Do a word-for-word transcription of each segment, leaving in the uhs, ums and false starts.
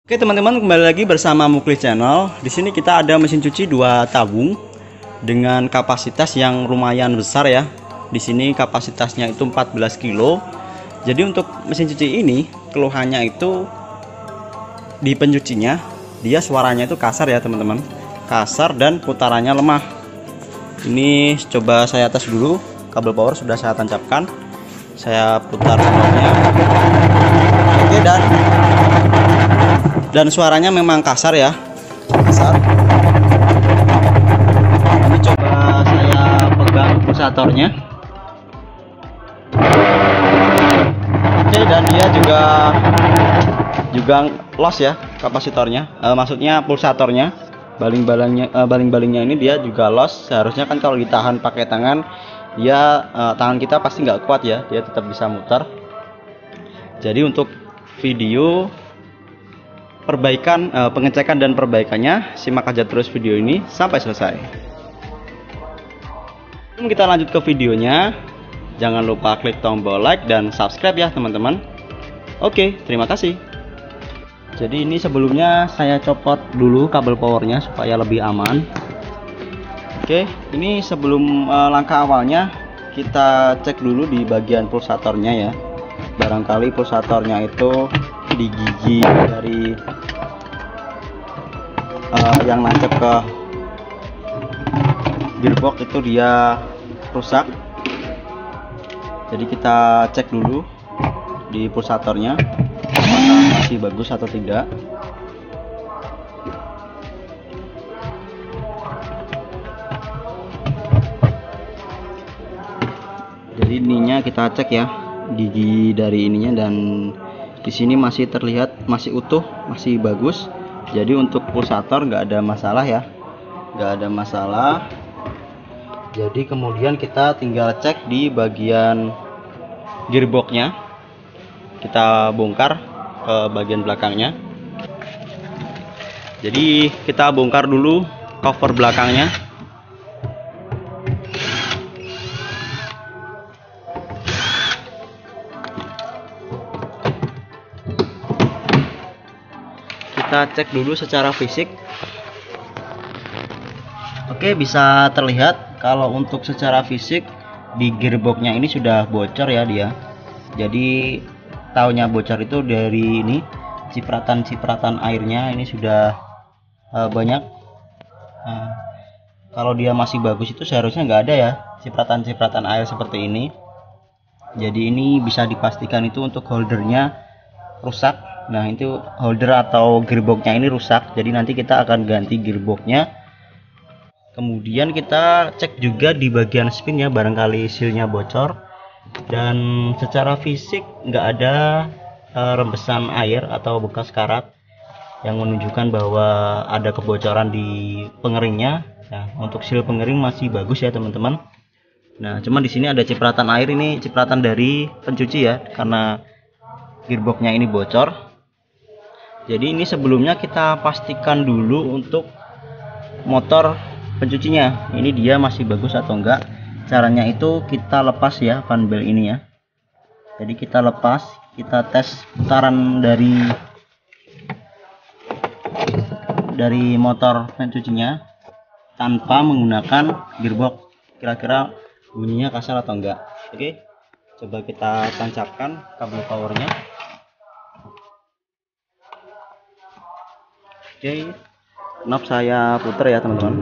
Oke teman-teman, kembali lagi bersama Muklis Channel. Di sini kita ada mesin cuci dua tabung dengan kapasitas yang lumayan besar ya. Di sini kapasitasnya itu empat belas kilo. Jadi untuk mesin cuci ini keluhannya itu di pencucinya, dia suaranya itu kasar ya teman-teman. Kasar dan putarannya lemah. Ini coba saya tes dulu. Kabel power sudah saya tancapkan. Saya putar stopnya. Oke, dan dan suaranya memang kasar ya, kasar. Ini coba saya pegang pulsatornya. Oke, dan dia juga juga loss ya kapasitornya, e, maksudnya pulsatornya, baling-balingnya, e, baling-balingnya ini dia juga loss. Seharusnya kan kalau ditahan pakai tangan, dia e, tangan kita pasti nggak kuat ya, dia tetap bisa muter. Jadi untuk video perbaikan, eh, pengecekan dan perbaikannya, simak aja terus video ini sampai selesai. Sebelum kita lanjut ke videonya, jangan lupa klik tombol like dan subscribe ya teman-teman. Oke, terima kasih. Jadi ini sebelumnya saya copot dulu kabel powernya supaya lebih aman. Oke, ini sebelum eh, langkah awalnya kita cek dulu di bagian pulsatornya ya. Barangkali pulsatornya itu di gigi dari uh, yang nancep ke gearbox itu dia rusak. Jadi kita cek dulu di pulsatornya apakah masih bagus atau tidak. Jadi ininya kita cek ya, gigi dari ininya, dan di sini masih terlihat masih utuh, masih bagus. Jadi untuk pulsator nggak ada masalah ya, nggak ada masalah. Jadi kemudian kita tinggal cek di bagian gearboxnya, kita bongkar ke bagian belakangnya. Jadi kita bongkar dulu cover belakangnya. Kita cek dulu secara fisik. Oke, bisa terlihat kalau untuk secara fisik di gearboxnya ini sudah bocor ya dia. Jadi taunya bocor itu dari ini, cipratan-cipratan airnya ini sudah uh, banyak. Nah, kalau dia masih bagus itu seharusnya nggak ada ya cipratan-cipratan air seperti ini. Jadi ini bisa dipastikan itu untuk holdernya rusak. Nah, itu holder atau gearboxnya ini rusak, jadi nanti kita akan ganti gearboxnya. Kemudian kita cek juga di bagian spin ya, barangkali sealnya bocor. Dan secara fisik nggak ada uh, rembesan air atau bekas karat yang menunjukkan bahwa ada kebocoran di pengeringnya. Nah, untuk seal pengering masih bagus ya teman-teman. Nah, cuma di sini ada cipratan air, ini cipratan dari pencuci ya, karena gearboxnya ini bocor. Jadi ini sebelumnya kita pastikan dulu untuk motor pencucinya, ini dia masih bagus atau enggak. Caranya itu kita lepas ya fan belt ini ya. Jadi kita lepas, kita tes putaran dari dari motor pencucinya tanpa menggunakan gearbox. Kira-kira bunyinya kasar atau enggak. Oke, coba kita tancapkan kabel powernya. Oke, knob saya putar ya teman-teman.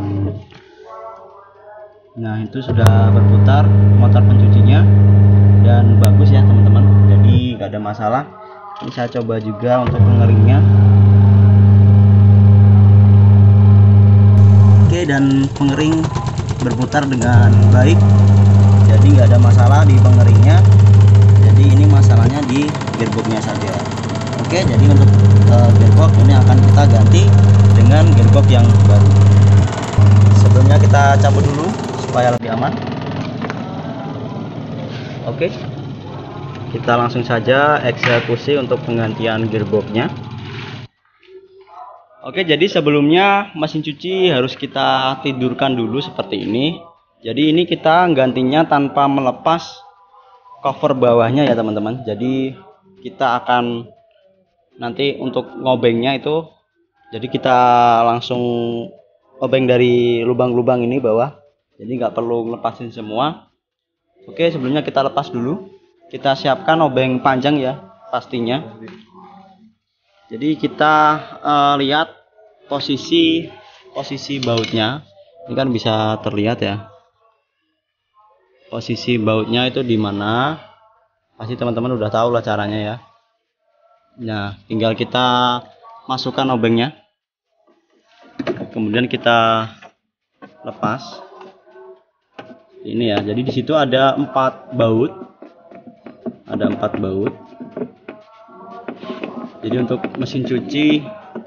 Nah, itu sudah berputar motor pencucinya dan bagus ya teman-teman, jadi nggak ada masalah. Ini saya coba juga untuk pengeringnya. Oke, dan pengering berputar dengan baik, jadi nggak ada masalah di pengeringnya. Jadi ini masalahnya di gearboxnya saja. Oke, jadi untuk uh, gearbox ini akan kita ganti dengan gearbox yang baru. Sebelumnya kita cabut dulu supaya lebih aman. Oke, kita langsung saja eksekusi untuk penggantian gearboxnya. Oke, jadi sebelumnya mesin cuci harus kita tidurkan dulu seperti ini. Jadi ini kita gantinya tanpa melepas cover bawahnya ya teman-teman. Jadi kita akan Nanti untuk ngobengnya itu, jadi kita langsung obeng dari lubang-lubang ini bawah, jadi nggak perlu ngelepasin semua. Oke, sebelumnya kita lepas dulu. Kita siapkan obeng panjang ya pastinya. Jadi kita uh, lihat posisi posisi bautnya. Ini kan bisa terlihat ya. Posisi bautnya itu di mana? Pasti teman-teman udah tahu lah caranya ya. Nah, tinggal kita masukkan obengnya. Kemudian kita lepas. Ini ya. Jadi di situ ada empat baut. Ada empat baut. Jadi untuk mesin cuci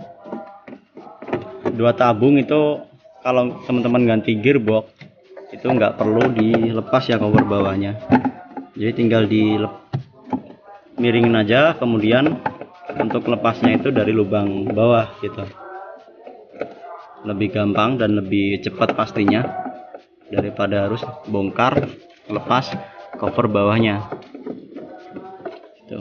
dua tabung itu, kalau teman-teman ganti gearbox itu nggak perlu dilepas ya cover bawahnya. Jadi tinggal di miringin aja, kemudian untuk lepasnya itu dari lubang bawah gitu. Lebih gampang dan lebih cepat pastinya daripada harus bongkar lepas cover bawahnya. Tuh.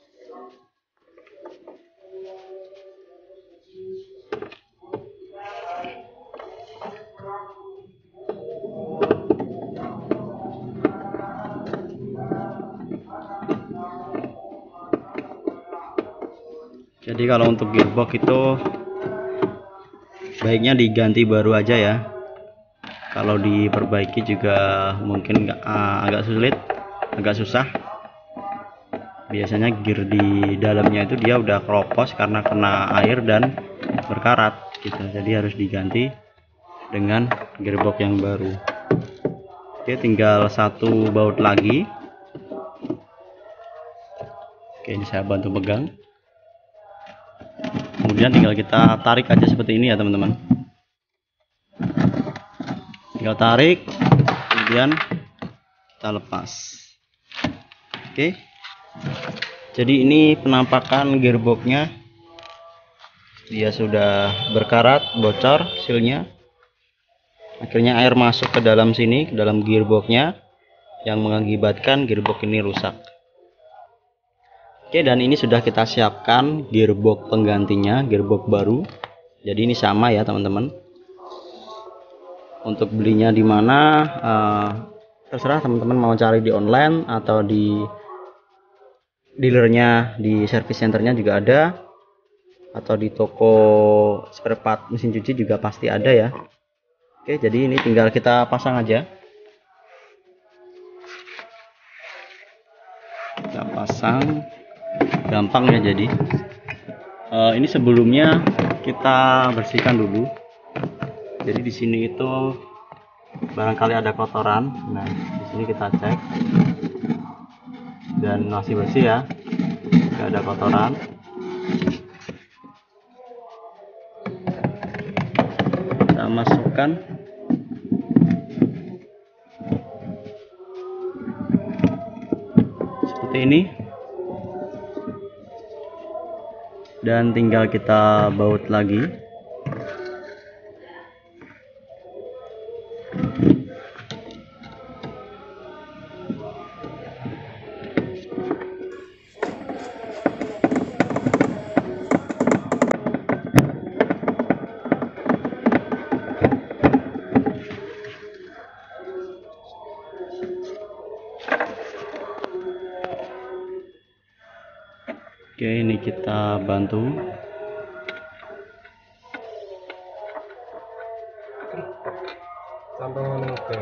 Jadi kalau untuk gearbox itu baiknya diganti baru aja ya. Kalau diperbaiki juga mungkin gak, uh, agak sulit, agak susah. Biasanya gear di dalamnya itu dia udah keropos karena kena air dan berkarat gitu. Jadi harus diganti dengan gearbox yang baru. Oke, tinggal satu baut lagi. Oke, ini saya bantu pegang. Kemudian tinggal kita tarik aja seperti ini ya teman-teman. Tinggal tarik, kemudian kita lepas. Oke. Jadi ini penampakan gearboxnya. Dia sudah berkarat, bocor silnya. Akhirnya air masuk ke dalam sini, ke dalam gearboxnya, yang mengakibatkan gearbox ini rusak. Oke, dan ini sudah kita siapkan gearbox penggantinya, gearbox baru. Jadi ini sama ya teman-teman. Untuk belinya di mana uh, terserah teman-teman mau cari di online atau di dealernya, di service centernya juga ada, atau di toko spare part mesin cuci juga pasti ada ya. Oke, jadi ini tinggal kita pasang aja. Kita pasang, gampang ya. Jadi uh, ini sebelumnya kita bersihkan dulu. Jadi di sini itu barangkali ada kotoran. Nah, di sini kita cek dan masih bersih ya, tidak ada kotoran. Kita masukkan. Seperti ini. Dan tinggal kita baut lagi. Oke, ini kita bantu. Sampai oke.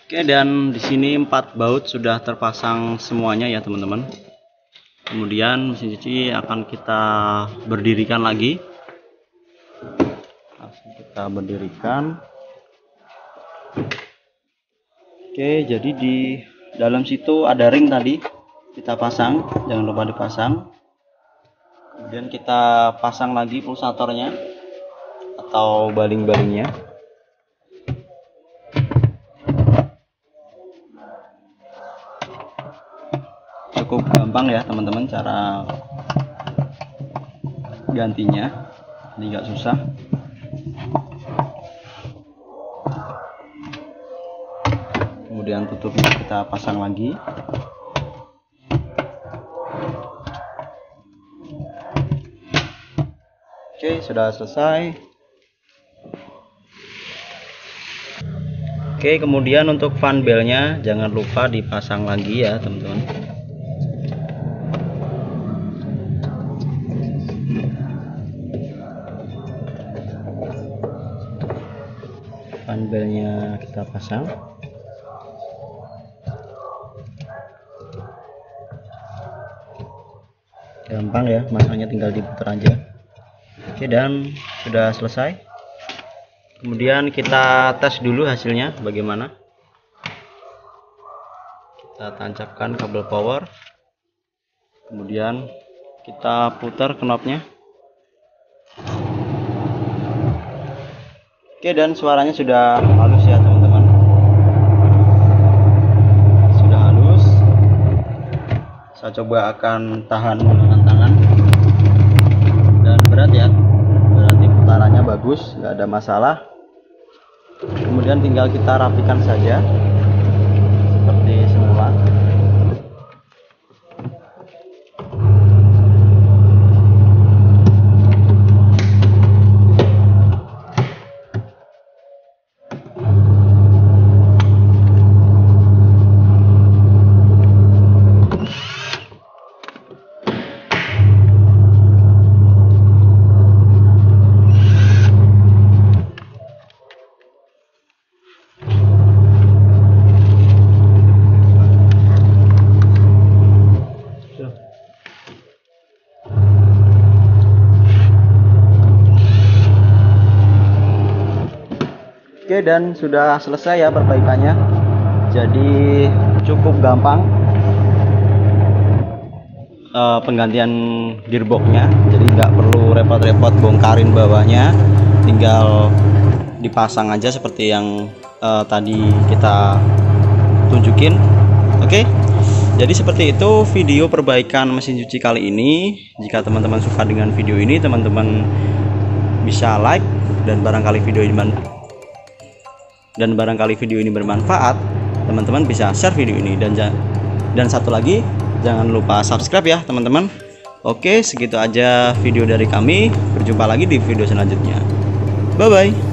Oke, dan di sini empat baut sudah terpasang semuanya ya teman-teman. Kemudian mesin cuci akan kita berdirikan lagi. Langsung kita berdirikan. Oke, jadi di dalam situ ada ring tadi kita pasang, jangan lupa dipasang. Kemudian kita pasang lagi pulsatornya atau baling-balingnya. Cukup gampang ya teman-teman cara gantinya, ini nggak susah. Kemudian tutupnya kita pasang lagi. Oke, sudah selesai. Oke, kemudian untuk fan belnya jangan lupa dipasang lagi ya teman-teman. Fan belnya kita pasang. Gampang ya, masangnya tinggal diputar aja. Oke, dan sudah selesai. Kemudian kita tes dulu hasilnya bagaimana. Kita tancapkan kabel power. Kemudian kita putar knopnya. Oke, dan suaranya sudah halus ya teman-teman. Sudah halus. Saya coba akan tahan menggunakan tangan. Dan berat ya. Berarti putarannya bagus, nggak ada masalah. Kemudian tinggal kita rapikan saja seperti semula. Oke, dan sudah selesai ya perbaikannya. Jadi cukup gampang uh, penggantian gearboxnya. Jadi nggak perlu repot-repot bongkarin bawahnya, tinggal dipasang aja seperti yang uh, tadi kita tunjukin. Oke, jadi seperti itu video perbaikan mesin cuci kali ini. Jika teman-teman suka dengan video ini, teman-teman bisa like, dan barangkali video ini dan barangkali video ini bermanfaat, teman-teman bisa share video ini. Dan dan satu lagi, jangan lupa subscribe ya teman-teman. Oke, segitu aja video dari kami. Berjumpa lagi di video selanjutnya. Bye bye.